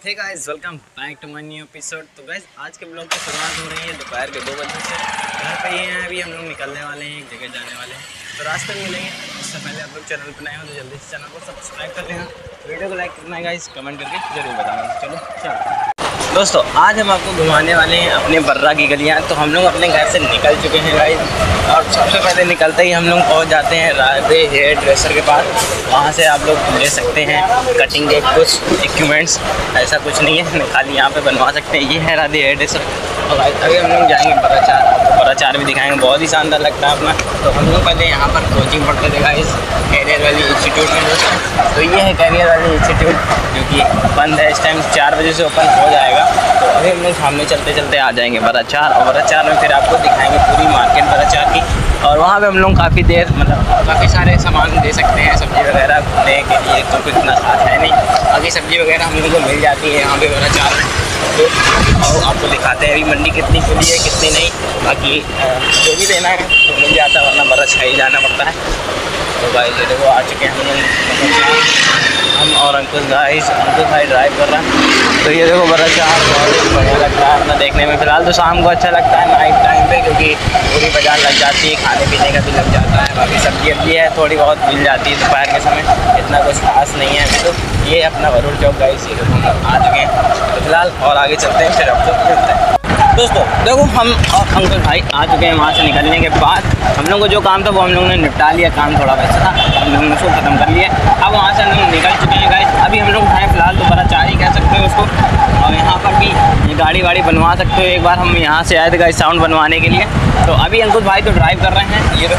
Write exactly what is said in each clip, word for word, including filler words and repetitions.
Hey guys, welcome back to my new episode. तो guys आज के ब्लॉग की शुरुआत हो रही है दोपहर के दो बजे से। घर पे ही हैं, अभी हम लोग निकलने वाले हैं, एक जगह जाने वाले हैं, तो रास्ते में मिलेंगे। उससे पहले आप लोग चैनल पर नए हो तो जल्दी से चैनल को सब्सक्राइब कर लेना, वीडियो को लाइक करना है गाइस, कमेंट करके जरूर बताना। चलो चलो दोस्तों, आज हम आपको घुमाने वाले हैं अपने बर्रा की गलियाँ। तो हम लोग अपने घर से निकल चुके हैं गाइस, और सबसे पहले निकलते ही हम लोग पहुंच जाते हैं राधे हेयर ड्रेसर के पास। वहां से आप लोग ले सकते हैं कटिंग के कुछ इक्विपमेंट्स, ऐसा कुछ नहीं है, खाली यहाँ पे बनवा सकते हैं। ये है राधे हेयर ड्रेसर। और अभी हम लोग जाएंगे बड़ा चार, आपको बड़ा चार भी दिखाएंगे, बहुत ही शानदार लगता है अपना। तो हम लोग पहले यहाँ पर कोचिंग पढ़ते थे गाइस, कैरियर वैली इंस्टीट्यूट में दोस्तों। तो ये है कैरियर वैली इंस्टीट्यूट, जो कि बंद है इस टाइम, चार बजे से ओपन हो जाएगा। तो अभी हम लोग सामने चलते चलते आ जाएंगे बड़ा चार, और बड़ा चार में फिर आपको दिखाएंगे पूरी मार्केट बड़ा चार की। और वहाँ पे हम लोग काफ़ी देर मतलब काफ़ी सारे सामान दे सकते हैं, सब्ज़ी वगैरह घूमने के लिए तो कुछ इतना खास है नहीं, बाकी सब्ज़ी वगैरह हम लोग को मिल जाती है यहाँ पे बड़ा चार में। तो और आपको दिखाते हैं अभी मंडी कितनी खुली है कितनी नहीं, बाकी जो भी लेना है तो मिल जाता है, वरना बड़ा अच्छा ही जाना पड़ता है। तो भाई ये देखो आ चुके हैं हम लोग, हम और अंकुश गाइस, अंकुश भाई ड्राइव कर रहा है। तो ये देखो बड़ा चार बहुत ही बढ़िया लगता है अपना देखने में। फिलहाल तो शाम को अच्छा लगता है नाइट टाइम पे, क्योंकि पूरी बाजार लग जाती है, खाने पीने का भी लग जाता है, बाकी सब्जी अब्जी है थोड़ी बहुत मिल जाती है दोपहर के समय, इतना कुछ खास नहीं है अभी। तो ये अपना वरुण चौक गाइस, ये देखो हम लोग आ चुके हैं। तो फिलहाल और आगे चलते हैं, फिर आपको मिलते हैं। दोस्तों देखो हम और अंकुश भाई आ चुके हैं। वहाँ से निकलने के बाद हम लोग को जो काम था वो हम लोगों ने निपटा लिया, काम थोड़ा वैसा था, हम लोगों ने उसको ख़त्म कर लिया। अब वहाँ से हम लोग निकल चुके हैं गाइस। अभी हम लोग हैं फिलहाल तो बड़ा चार ही कह सकते हैं उसको, और यहाँ पर भी ये गाड़ी वाड़ी बनवा सकते हो। एक बार हम यहाँ से आए थे गाइस साउंड बनवाने के लिए। तो अभी अंकुश भाई तो ड्राइव कर रहे हैं, ये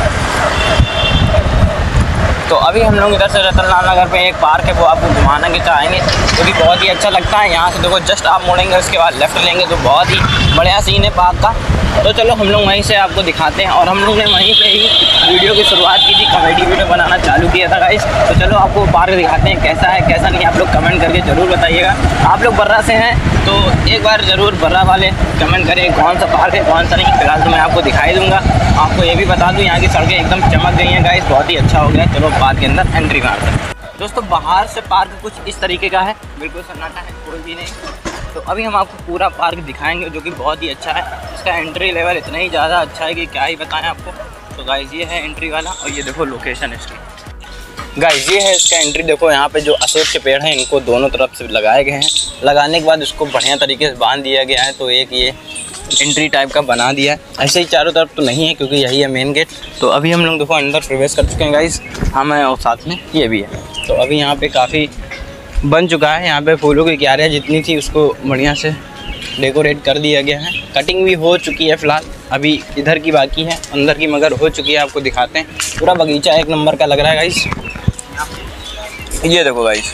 तो अभी हम लोग इधर से रतन लाल नगर पे एक पार्क है, वो आपको घुमाना के चाहेंगे, जो कि बहुत ही अच्छा लगता है। यहाँ से देखो जस्ट आप मुड़ेंगे, उसके बाद लेफ्ट लेंगे तो बहुत ही बढ़िया सीन है पार्क का। तो चलो हम लोग वहीं से आपको दिखाते हैं। और हम लोग ने वहीं पे ही वीडियो की शुरुआत की थी, कॉमेडी वीडियो बनाना चालू किया था गाइस। तो चलो आपको पार्क दिखाते हैं कैसा है कैसा नहीं, आप लोग कमेंट करके ज़रूर बताइएगा। आप लोग बर्रा से हैं तो एक बार ज़रूर बर्रा वाले कमेंट करें कौन सा पार्क है कौन सा नहीं। फिलहाल तो मैं आपको दिखाई दूँगा। आपको ये भी बता दूँ यहाँ की सड़कें एकदम चमक गई हैं गाइस, बहुत ही अच्छा हो गया। चलो पार्क के अंदर एंट्री मारते हैं। दोस्तों बाहर से पार्क कुछ इस तरीके का है, बिल्कुल सन्नाटा है, कोई भी नहीं। तो अभी हम आपको पूरा पार्क दिखाएंगे, जो कि बहुत ही अच्छा है। इसका एंट्री लेवल इतना ही ज़्यादा अच्छा है कि क्या ही बताएं आपको। तो गाइस ये है एंट्री वाला, और ये देखो लोकेशन इसकी। गाइस ये है इसका एंट्री, देखो यहाँ पे जो अशोक के पेड़ हैं इनको दोनों तरफ से लगाए गए हैं। लगाने के बाद इसको बढ़िया तरीके से बांध दिया गया है, तो एक ये एंट्री टाइप का बना दिया है। ऐसे ही चारों तरफ तो नहीं है, क्योंकि यही है मेन गेट। तो अभी हम लोग देखो अंदर प्रवेश कर चुके हैं गाइस, हम हैं और साथ में ये भी है। तो अभी यहाँ पे काफ़ी बन चुका है, यहाँ पे फूलों की क्यारियाँ जितनी थी उसको बढ़िया से डेकोरेट कर दिया गया है। कटिंग भी हो चुकी है फिलहाल, अभी इधर की बाकी है, अंदर की मगर हो चुकी है। आपको दिखाते हैं, पूरा बगीचा एक नंबर का लग रहा है गाइस। ये देखो गाइस,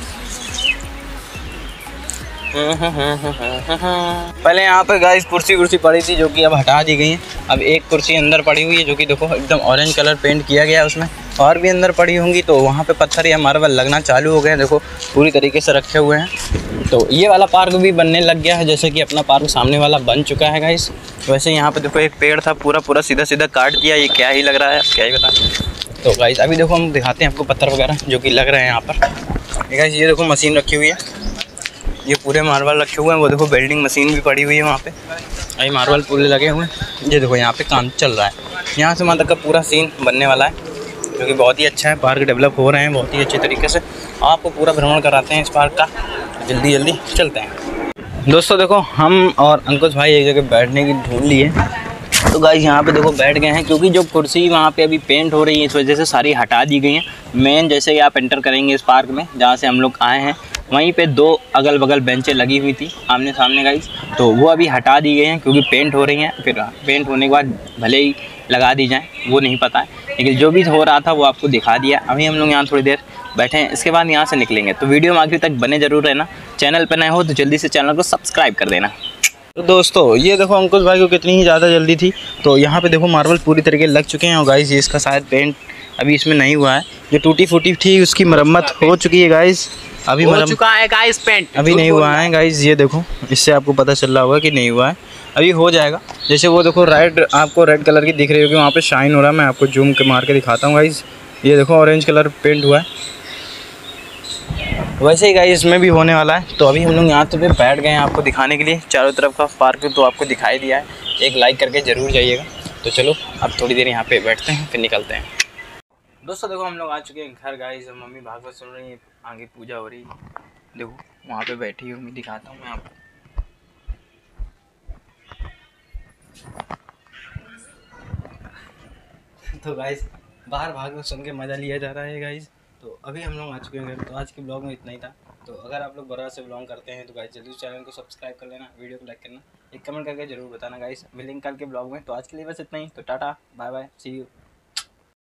पहले यहाँ पे गाइस कुर्सी कुर्सी पड़ी थी, जो कि अब हटा दी गई है। अब एक कुर्सी अंदर पड़ी हुई है, जो कि देखो एकदम ऑरेंज कलर पेंट किया गया है उसमें। और भी अंदर पड़ी होंगी, तो वहाँ पे पत्थर या मार्बल लगना चालू हो गए हैं, देखो पूरी तरीके से रखे हुए हैं। तो ये वाला पार्क भी बनने लग गया है, जैसे कि अपना पार्क सामने वाला बन चुका है गाइस। वैसे यहाँ पे देखो एक पेड़ था पूरा पूरा सीधा सीधा काट दिया, ये क्या ही लग रहा है, क्या ही बता। तो गाइस अभी देखो हम दिखाते हैं आपको पत्थर वगैरह जो कि लग रहे हैं यहाँ पर। गाइस ये देखो मशीन रखी हुई है, ये पूरे मार्बल रखे हुए हैं। वो देखो वेल्डिंग मशीन भी पड़ी हुई है वहाँ पे, अभी मार्बल पूरे लगे हुए हैं। ये देखो यहाँ पे काम चल रहा है, यहाँ से वहाँ तक का पूरा सीन बनने वाला है, जो कि बहुत ही अच्छा है। पार्क डेवलप हो रहे हैं बहुत ही अच्छे तरीके से। आपको पूरा भ्रमण कराते हैं इस पार्क का, जल्दी जल्दी चलते हैं। दोस्तों देखो हम और अंकुश भाई एक जगह बैठने की ढूंढ लिए, तो गाइस यहाँ पे देखो बैठ गए हैं, क्योंकि जो कुर्सी वहाँ पे अभी पेंट हो रही है इस वजह से सारी हटा दी गई हैं। मेन जैसे कि आप एंटर करेंगे इस पार्क में, जहाँ से हम लोग आए हैं, वहीं पे दो अगल बगल बेंचें लगी हुई थी आमने सामने गाइस, तो वो अभी हटा दी गई हैं, क्योंकि पेंट हो रही हैं। फिर पेंट होने के बाद भले ही लगा दी जाएँ वो नहीं पता है, लेकिन जो भी हो रहा था वो आपको दिखा दिया। अभी हम लोग यहाँ थोड़ी देर बैठे हैं, इसके बाद यहाँ से निकलेंगे। तो वीडियो में आखिर तक बने जरूर रहना, चैनल पर नए हो तो जल्दी से चैनल को सब्सक्राइब कर देना। तो दोस्तों ये देखो अंकुश भाई को कितनी ही ज़्यादा जल्दी थी। तो यहाँ पे देखो मार्बल पूरी तरीके लग चुके हैं, और गाइस ये इसका शायद पेंट अभी इसमें नहीं हुआ है, जो टूटी फूटी थी उसकी मरम्मत हो चुकी है गाइस। अभी हो चुका है गाइस, पेंट अभी नहीं हुआ है गाइस। ये देखो इससे आपको पता चल रहा होगा कि नहीं हुआ है, अभी हो जाएगा। जैसे वो देखो रेड, आपको रेड कलर की दिख रही होगी वहाँ पे शाइन हो रहा है, मैं आपको जूम के मार के दिखाता हूँ गाइस। ये देखो ऑरेंज कलर पेंट हुआ है, वैसे ही गाइस इसमें भी होने वाला है। तो अभी हम लोग यहाँ पे बैठ गए हैं आपको दिखाने के लिए चारों तरफ का पार्क तो आपको दिखाई दिया है। एक लाइक करके ज़रूर जाइएगा। तो चलो अब थोड़ी देर यहाँ पे बैठते हैं फिर निकलते हैं। दोस्तों देखो हम लोग आ चुके हैं घर गाइस। मम्मी भागवत सुन रही है, आगे पूजा हो रही है। देखो वहाँ पे बैठी हूँ, मैं दिखाता हूँ मैं आपको। तो गाइस बाहर भागवत सुन के मज़ा लिया जा रहा है गाइस। तो अभी हम लोग आ चुके हैं घर। तो आज के ब्लॉग में इतना ही था। तो अगर आप लोग बड़ा से बिलोंग करते हैं तो गाइस जल्दी चैनल को सब्सक्राइब कर लेना, वीडियो को लाइक करना, एक कमेंट करके जरूर बताना गाइस। मिलेंगे कल के ब्लॉग में। तो आज के लिए बस इतना ही। तो tata bye bye, see you.